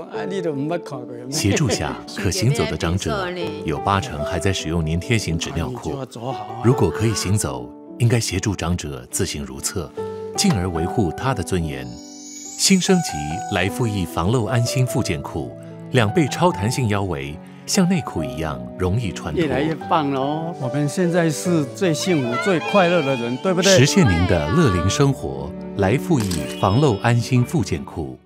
你都唔捌看过。 协助下，可行走的长者有80%还在使用粘贴型纸尿裤。如果可以行走，应该协助长者自行如厕，进而维护他的尊严。新升级来复翼防漏安心复健裤，2倍超弹性腰围，像内裤一样容易穿脱。 越来越棒了哦！我们现在是最幸福、最快乐的人，对不对？ 实现您的乐龄生活，来复翼防漏安心复健裤。